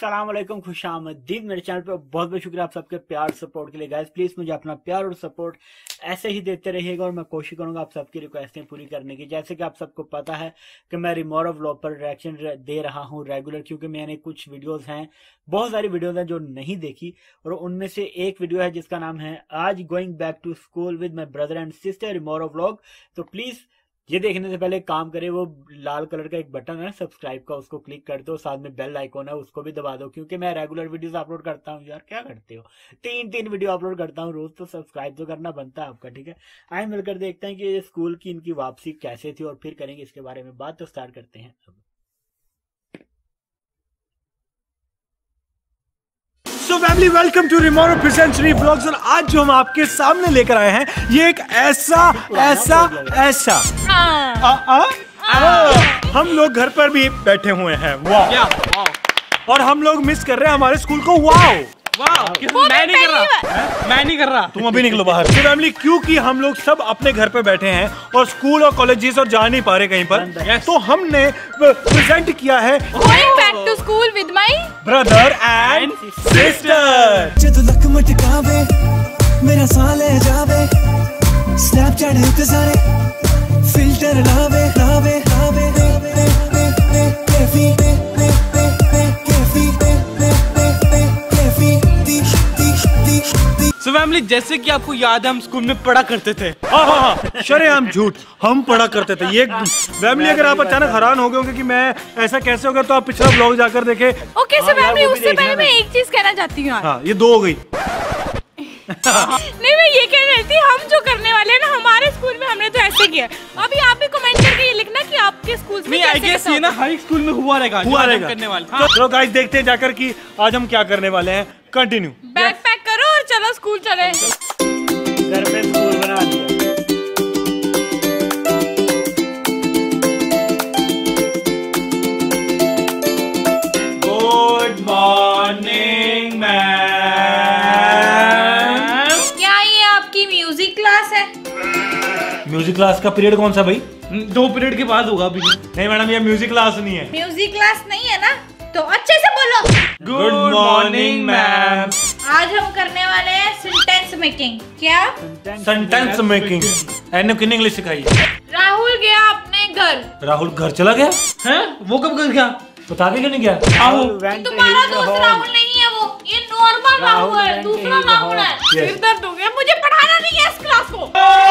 अस्सलाम वालेकुम, खुशामदीद मेरे चैनल पे। बहुत बहुत शुक्रिया आप सबके प्यार सपोर्ट के लिए। गाइस प्लीज मुझे अपना प्यार और सपोर्ट ऐसे ही देते रहिएगा और मैं कोशिश करूंगा आप सबकी रिक्वेस्टें पूरी करने की। जैसे कि आप सबको पता है कि मैं रिमोरो व्लॉग पर रिएक्शन दे रहा हूं रेगुलर, क्योंकि मैंने कुछ वीडियोस हैं, बहुत सारी वीडियोस हैं जो नहीं देखी, और उनमें से एक वीडियो है जिसका नाम है आज going back to school with my brother and sister रिमोरो व्लॉग। तो प्लीज ये देखने से पहले काम करे, वो लाल कलर का एक बटन है सब्सक्राइब का, उसको क्लिक कर दो, साथ में बेल आइकॉन है उसको भी दबा दो, क्योंकि मैं रेगुलर वीडियोस अपलोड करता हूँ। यार क्या करते हो, तीन वीडियो अपलोड करता हूँ रोज, तो सब्सक्राइब तो करना बनता है आपका, ठीक है। आइए मिलकर देखते हैं कि ये स्कूल की इनकी वापसी कैसे थी और फिर करेंगे इसके बारे में बात। तो स्टार्ट करते हैं अब। So family, welcome to रिमोरो प्रेजेंट्स व्लॉग्स। और आज जो हम आपके सामने लेकर आए हैं ये एक ऐसा हम लोग घर पर भी बैठे हुए हैं, वाह, और हम लोग मिस कर रहे हैं हमारे स्कूल को, वाह। मैं नहीं कर रहा, तुम अभी निकलो बाहर। तो फैमिली, क्योंकि हम लोग सब अपने घर पे बैठे हैं और स्कूल और कॉलेजेस और जा नहीं पा रहे कहीं पर, तो हमने प्रेजेंट किया है Going back to school with my brother and sister. जद लक मटकावे मेरा साह ले जावे, स्नैपचैट हिट सारे फिल्टर लावे लावे लावे So फैमिली, जैसे कि आपको याद है हम स्कूल में पढ़ा करते थे। हाँ, शरेआम झूठ, हम पढ़ा करते थे। ये फैमिली, अगर आप अचानक हैरान हो गए होंगे कि मैं ऐसा कैसे हो गया, तो आप पिछला ब्लॉग जाकर देखें। ओके सो फैमिली, उससे पहले मैं एक चीज कहना चाहती हूँ। हाँ, ये दो हो गई। नहीं, मैं ये कह रही थी, हम जो करने वाले हैं ना हमारे स्कूल में, हमने तो ऐसे किया। अभी आप भी कमेंट करके ये लिखना कि आपके स्कूल में आई गेस ये ना हर स्कूल में हुआ रहेगा करने वाले। चलो गाइस, देखते हैं जाकर कि आज हम क्या करने वाले हैं। कंटिन्यू। बैग पैक करो और चलो स्कूल चले। घर पे स्कूल बना दिया। Good morning ma'am. क्या ये आपकी म्यूजिक क्लास है? म्यूजिक क्लास का पीरियड कौन सा भाई? 2 पीरियड के बाद होगा अभी। नहीं मैडम, ये म्यूजिक क्लास नहीं है। म्यूजिक क्लास नहीं है ना, तो अच्छे से बोलो। Good morning ma'am. आज हम करने वाले हैं सेंटेंस मेकिंग। क्या? Sentence making. एने किन इंग्लिश सिखाई है? राहुल गया अपने घर। राहुल घर चला गया हैं? वो कब कर गया? बता भी क्यों नहीं गया? तुम्हारा दोस्त राहुल नहीं है वो, ये नॉर्मल राहुल है, दूसरा राहुल है। सिर दर्द हो गया, मुझे पढ़ाना नहीं है इस क्लास को।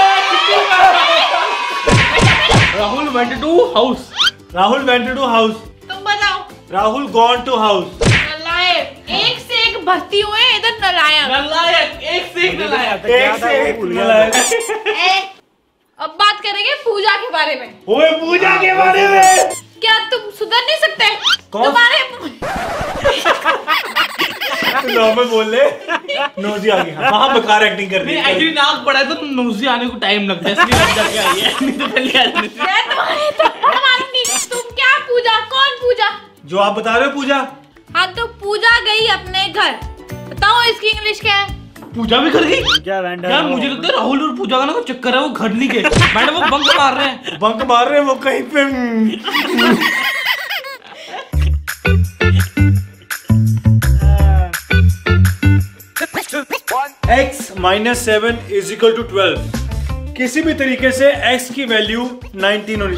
Rahul went to house. Rahul went to house. तुम बताओ। Rahul gone to house. नलायक, एक से एक भर्ती हुए इधर। नलायक, एक से एक नलायक। अब बात करेंगे पूजा के बारे में। ओए, पूजा के बारे में क्या तुम सुधर नहीं सकते? कौन? तुम्हारे में बोल ले। नोजी आ गई। वहाँ बेकार एक्टिंग कर रही है। एक्चुअली नाक पड़ा है तो नोजी आने को टाइम लगता है, इसलिए लग जाके आई है। नहीं तो पहले आ जाती। मैं तुम्हारे थप्पड़ मारूंगी। तुम क्या पूजा? कौन पूजा? जो आप बता रहे हो पूजा। हाँ, तो पूजा गई अपने घर। बताओ इसकी इंग्लिश क्या है? पूजा भी कर गई यार, मुझे लगता है राहुल और पूजा का ना कोई चक्कर है, वो घर नहीं गए। मैडम वो बंक मार रहे हैं। बंक मार रहे हैं वो कहीं पे। x - 7 = 12। किसी भी तरीके से x की वैल्यू 19 होनी।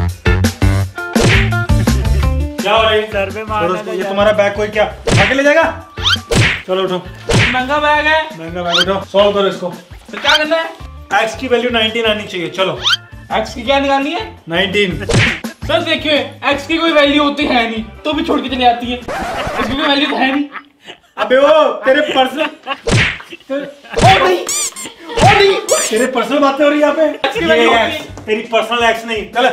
क्या हो रही है? सर पे मारना। ये तुम्हारा बैग कोई क्या आके ले जाएगा? चलो उठो। महंगा बैग है। महंगा बैग, उठो, सॉल्व करो इसको। तो क्या करना है? x की वैल्यू 19 आनी चाहिए। चलो, x की क्या निकालनी है? 19। सर देखिए, x की कोई वैल्यू होती है नहीं, तो भी छोड़ के चली आती है। इसकी कोई वैल्यू तो है नहीं। अबे वो तेरे पर्सनल तेरे पर्सनल बातें हो रही है यहाँ पे। ये x, तेरी पर्सनल x नहीं। चल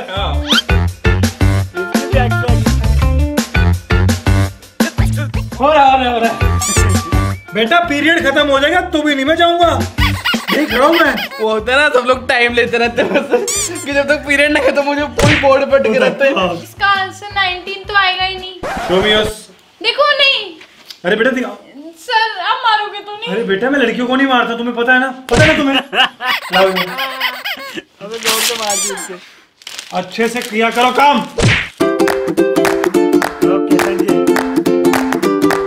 हो रहा है। बेटा, पीरियड खत्म हो जाएगा तो भी नहीं मैं जाऊंगा। देख रहा हूँ मैं। वो होता है ना, सब लोग टाइम लेते रहते हैं बस, कि जब तक पीरियड ना खत्म हो जाए पूरी बोर्ड पर टिके रहते हैं। इसका आंसर 19 तो आएगा ही नहीं। Show me yours। देखो नहीं। अरे बेटा दिखाओ। सर आप मारोगे तो नहीं? अरे बेटा, मैं लड़कियों को नहीं मारता, तुम्हें पता है ना? पता है ना तुम्हें? लाओ इन्हें। अबे जोर से मार दी उसके। अच्छे से किया करो काम। Okay, thank you.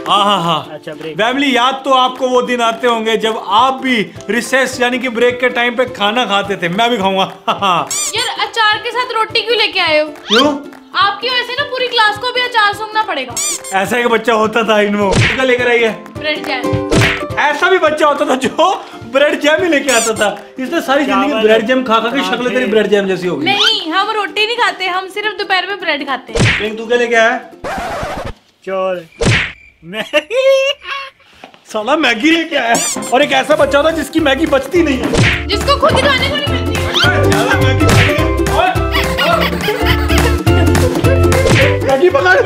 हाँ। अच्छा ब्रेक। फैमिली याद तो आपको वो दिन आते होंगे जब आप भी रिसेस यानी कि ब्रेक के टाइम पे खाना खाते थे। मैं भी खाऊंगा। यार अचार के साथ रोटी क्यों लेके आए हो? क्यों? आपकी वजह से ना पूरी क्लास को भी अचार सूंघना पड़ेगा। ऐसा एक बच्चा होता था इनवो, क्या लेकर आई है? Bread jam. ऐसा भी बच्चा होता था जो ब्रेड जैम ही लेके आता था। इसने सारी जिंदगी ब्रेड जैम खा खा के शक्ल तेरी ब्रेड जैम जैसी हो गई। नहीं, हम रोटी नहीं खाते, हम सिर्फ दोपहर में ब्रेड खाते हैं। तू क्या लेके आया? चोर। साला मैगी लेके आया। और एक ऐसा बच्चा होता जिसकी मैगी बचती नहीं है, जिसको खुद ही खाने को नहीं मिलती। मैगी पकड़।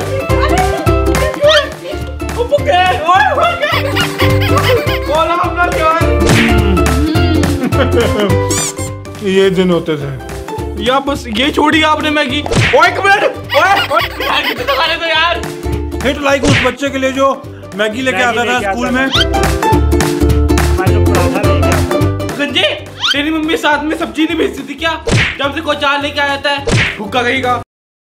ये दिन होते थे या बस ये छोड़ी आपने मैगी। ओए एक मिनट, यार कितने तो खाने दो यार। हिट लाइक उस बच्चे के लिए जो मैगी लेके आता था स्कूल में। संजय, तेरी मम्मी साथ में सब्जी नहीं भेजती थी क्या? जब से कोई चार लेके आ जाता है भूखा कहेगा।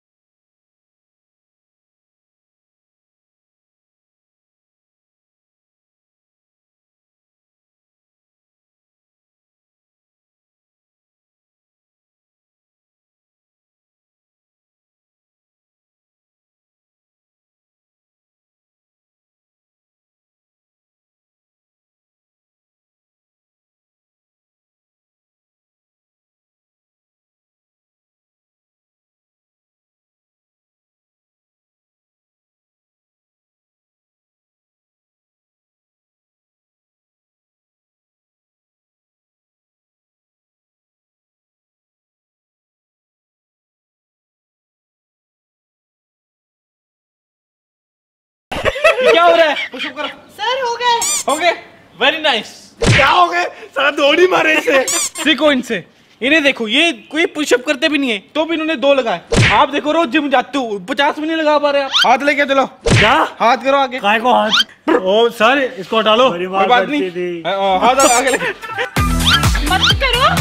क्या हो रहा है? पुशअप करो। सर हो गए। Very nice. क्या हो गए? साला दौड़ ही मारे इसे। सीखो इनसे। इन्हें देखो, ये कोई पुशअप करते भी नहीं है तो भी इन्होंने 2 लगाए। आप देखो रोज जिम जाते हो, 50 भी नहीं लगा पा रहे आप। हाथ लेके चलो। क्या? हाथ करो आगे। काय को हाथ? ओ सर इसको हटा लो। बड़ी कोई मार बात पड़ती नहीं। थी। हाथ आगे लेके। मत करो।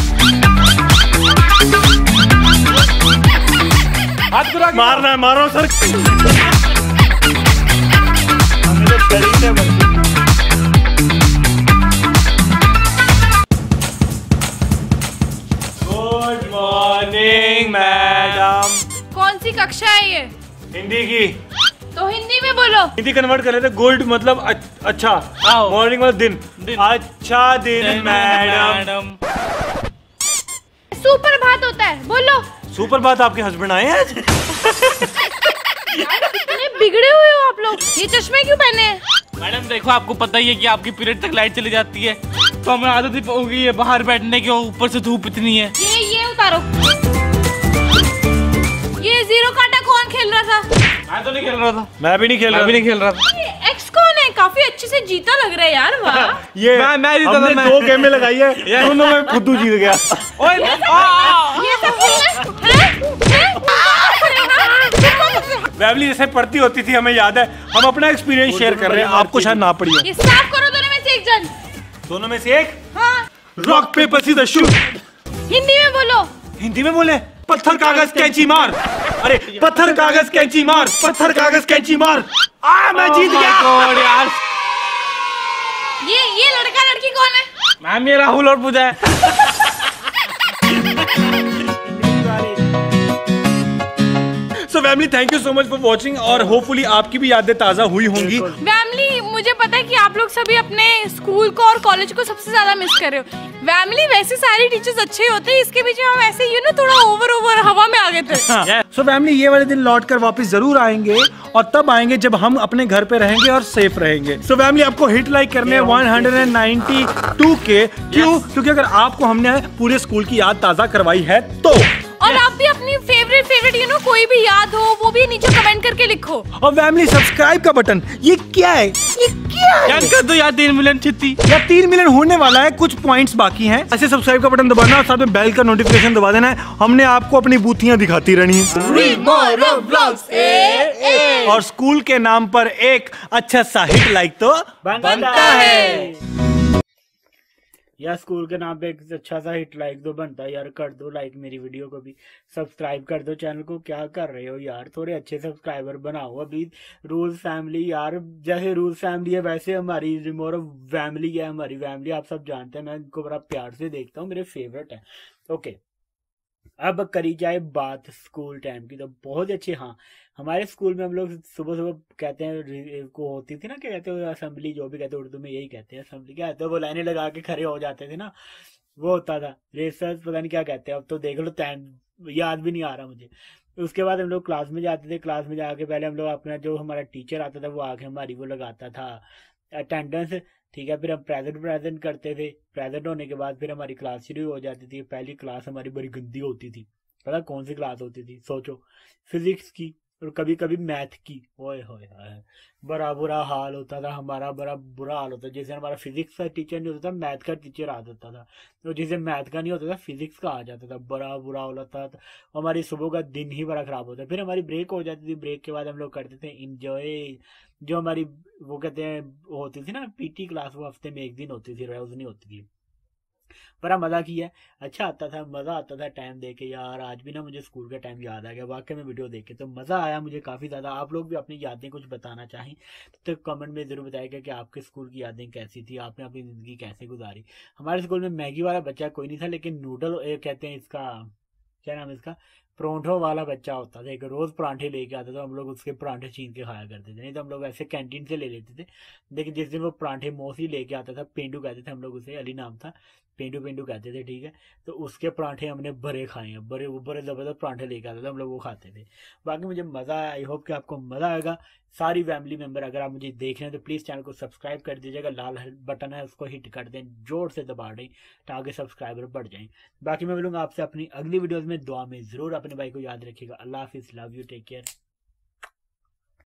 हाथ करो आगे। मारना है, मारो सर। Good morning madam. कौन सी कक्षा है ये? हिंदी की। तो हिंदी में बोलो। हिंदी कन्वर्ट कर लेते। गुड मतलब अच्छा, मॉर्निंग मतलब दिन। अच्छा दिन मैडम। सुपर भात होता है, बोलो। सुपर बात आपके हस्बैंड आए हैं आज? कितने बिगड़े हुए हो आप लोग। ये चश्मे क्यों पहने हैं? मैडम देखो, आपको पता ही है कि आपकी पीरियड तक लाइट चली जाती है, तो हमें आदत ही हो गई है बाहर बैठने की। ऊपर से धूप इतनी है। ये उतारो। ये जीरो काटा कौन खेल रहा था? मैं तो नहीं खेल रहा था। मैं भी नहीं खेल रहा था। ये एक्स कौन है? काफी अच्छे से जीता लग रहा है यार। वाह। ये मैं जीता था। हमने 2 गेम में लगाई है, दोनों में खुद जीत गया। ये सब फैमिली जैसे पढ़ती होती थी, हमें याद है। हम अपना एक्सपीरियंस शेयर कर रहे हैं, आपको शायद ना पड़ी हो। ये साफ करो दोनों में से एक जन। दोनों में से एक। हाँ। Rock paper scissor shoot. Hindi में बोलो। हिंदी में बोले। पत्थर कागज कैंची मार। अरे पत्थर कागज कैंची मार, पत्थर कागज कैंची मार। मैं जीत गया। यार ये लड़का लड़की कौन है? मैम ये राहुल और पूजा है। So family thank you so much for watching, और होपफुली आपकी भी यादें ताजा हुई होंगी। फैमिली, मुझे पता है कि आप लोग सभी अपने स्कूल को और कॉलेज को सबसे ज्यादा मिस कर रहे हो। फैमिली, वैसे सारे टीचर्स अच्छे होते हैं, इसके पीछे हम ऐसे थोड़ा ओवर हवा में आ गए थे। सो फैमिली ये वाले दिन लौट कर वापस जरूर आएंगे, और तब आएंगे जब हम अपने घर पे रहेंगे और सेफ रहेंगे। सो फैमिली आपको हिट लाइक करने हैं 192 के। क्यों? क्योंकि अगर आपको हमने पूरे स्कूल की याद ताजा करवाई है तो। और आप भी अपनी फेवरेट कोई भी याद हो वो भी नीचे कमेंट करके लिखो। और फैमिली सब्सक्राइब का बटन, ये क्या है? ये क्या है? यार कर दो यार, 3 मिलियन छित्ती। यार 3 मिलियन होने वाला है, कुछ पॉइंट्स बाकी हैं। ऐसे सब्सक्राइब का बटन दबाना और साथ में बेल का नोटिफिकेशन दबा देना है। हमने आपको अपनी बूथियां दिखाती रहनी है। और स्कूल के नाम पर एक अच्छा सा हिट लाइक तो बनता है। यार स्कूल के नाम पे एक अच्छा सा हिट लाइक दो बनता है यार, कर दो लाइक मेरी वीडियो को भी, सब्सक्राइब कर दो चैनल को। क्या कर रहे हो यार, थोड़े अच्छे सब्सक्राइबर बनाओ अभी। रूल्स फैमिली यार, जैसे रूल्स फैमिली है वैसे हमारी रिमोरो फैमिली है, हमारी फैमिली आप सब जानते हैं, मैं इनको बड़ा प्यार से देखता हूँ, मेरे फेवरेट है। ओके, अब करी जाए बात स्कूल टाइम की, तो बहुत अच्छे। हाँ, हमारे स्कूल में हम लोग सुबह सुबह कहते हैं को होती थी ना, क्या कहते हो असेंबली, जो भी कहते हैं उर्दू में यही कहते हैं असेंबली, क्या कहते हैं वो लाइनें लगा के खड़े हो जाते थे ना, वो होता था रेसर्स, पता नहीं क्या कहते हैं अब तो, देख लो टाइम याद भी नहीं आ रहा मुझे। उसके बाद हम लोग क्लास में जाते थे, क्लास में जाके पहले हम लोग अपना जो हमारा टीचर आता था वो आके हमारी वो लगाता था अटेंडेंस, ठीक है। फिर हम प्रेजेंट करते थे, प्रेजेंट होने के बाद फिर हमारी क्लास शुरू हो जाती थी। पहली क्लास हमारी बड़ी गंदी होती थी, पता कौन सी क्लास होती थी, सोचो, फिजिक्स की और कभी कभी मैथ की। ओए होए, बड़ा बुरा हाल होता था हमारा, बड़ा बुरा हाल होता था। जैसे हमारा फिजिक्स का टीचर नहीं होता था, मैथ का टीचर आ जाता था, तो जिसे मैथ का नहीं होता था फिजिक्स का आ जाता था, बड़ा बुरा होता था। हमारी सुबह का दिन ही बड़ा खराब होता। फिर हमारी ब्रेक हो जाती थी, ब्रेक के बाद हम लोग करते थे इंजॉय। जो हमारी वो कहते हैं होती थी ना पीटी क्लास, वो हफ्ते में एक दिन होती थी, रोज नहीं होती थी। बड़ा मजा किया, अच्छा आता था, मजा आता था टाइम देख के यार। आज भी ना मुझे स्कूल का टाइम याद आ गया वाकई में, वीडियो देख के तो मजा आया मुझे काफी ज्यादा। आप लोग भी अपनी यादें कुछ बताना चाहें तो कमेंट में जरूर बताइएगा कि आपके स्कूल की यादें कैसी थी, आपने अपनी जिंदगी कैसे गुजारी। हमारे स्कूल में मैगी वाला बच्चा कोई नहीं था, लेकिन नूडल कहते हैं इसका, क्या नाम है इसका, परांठों वाला बच्चा होता था। एक रोज परांठे लेके आता था, हम लोग उसके परांठे छीन के खाया करते थे, नहीं तो हम लोग ऐसे कैंटीन से ले लेते थे। लेकिन जिस दिन वो परांठे मोस्टली लेके आता था, पेंडू कहते थे हम लोग उसे, अली नाम था, पेंडू पेंडू कहते थे, ठीक है। तो उसके परांठे हमने बड़े खाए हैं, बड़े बड़े जबरदस्त परांठे लेके आता था, हम लोग वो खाते थे। बाकी मुझे मजा आया, आई होप कि आपको मजा आएगा। सारी फैमिली मेंबर अगर आप मुझे देख रहे हैं तो प्लीज चैनल को सब्सक्राइब कर दीजिएगा, लाल बटन है उसको हिट कर दें, जोर से दबा दें ताकि सब्सक्राइबर बढ़ जाएं। बाकी मैं मिलूंगा आपसे अपनी अगली वीडियोस में, दुआ में जरूर अपने भाई को याद रखिएगा। अल्लाह हाफिज, लव यू, टेक केयर।